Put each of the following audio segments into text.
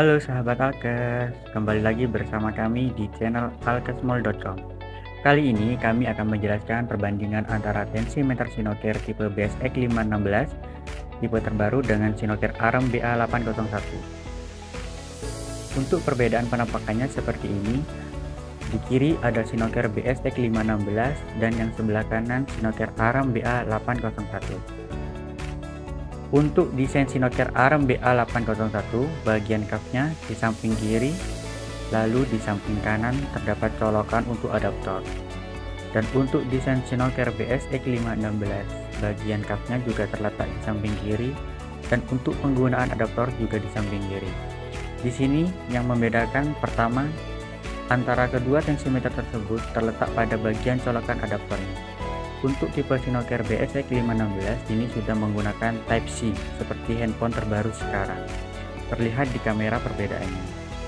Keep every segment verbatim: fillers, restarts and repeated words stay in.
Halo sahabat Alkes, kembali lagi bersama kami di channel alkesmall dot com. Kali ini kami akan menjelaskan perbandingan antara tensimeter Sinoker tipe B S X lima enam belas tipe terbaru dengan Sinoker ARM B A delapan nol satu. Untuk perbedaan penampakannya seperti ini. Di kiri ada Sinoker B S X lima enam belas dan yang sebelah kanan Sinoker ARM B A delapan nol satu. Untuk desain Sinoker ARM B A delapan nol satu, bagian kafnya di samping kiri, lalu di samping kanan terdapat colokan untuk adaptor. Dan untuk desain Sinoker B S X lima enam belas, bagian kafnya juga terletak di samping kiri, dan untuk penggunaan adaptor juga di samping kiri. Di sini yang membedakan pertama, antara kedua tensimeter tersebut terletak pada bagian colokan adaptornya. Untuk tipe Sinoker B S X lima enam belas ini sudah menggunakan Type C seperti handphone terbaru sekarang. Terlihat di kamera perbedaannya.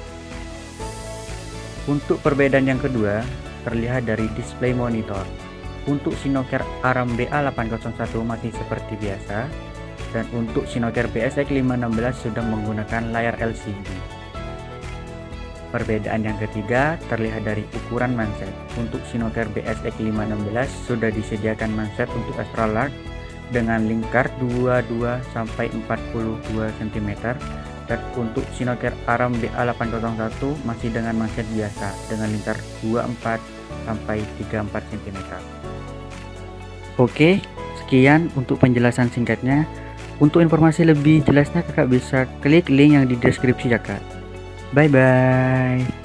Untuk perbedaan yang kedua, terlihat dari display monitor. Untuk Sinoker ARM B A delapan nol satu masih seperti biasa, dan untuk Sinoker B S X lima enam belas sudah menggunakan layar L C D. Perbedaan yang ketiga terlihat dari ukuran manset. Untuk Sinoker B S X lima enam belas sudah disediakan manset untuk extra large dengan lingkar dua puluh dua sampai empat puluh dua sentimeter, dan untuk Sinoker ARM B A delapan nol satu masih dengan manset biasa dengan lingkar dua puluh empat sampai tiga puluh empat sentimeter. Oke, sekian untuk penjelasan singkatnya. Untuk informasi lebih jelasnya kakak bisa klik link yang di deskripsi ya kak. Bye bye.